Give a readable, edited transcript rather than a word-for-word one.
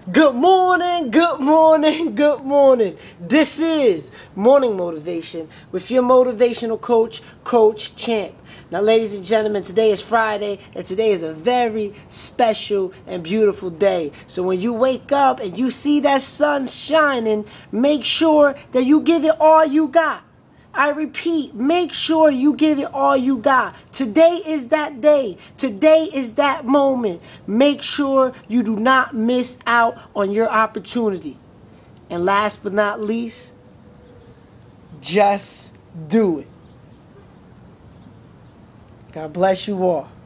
Good morning, good morning, good morning. This is Morning Motivation with your motivational coach, Coach Champ. Now, ladies and gentlemen, today is Friday, and today is a very special and beautiful day. So when you wake up and you see that sun shining, make sure that you give it all you got. I repeat, make sure you give it all you got. Today is that day. Today is that moment. Make sure you do not miss out on your opportunity. And last but not least, just do it. God bless you all.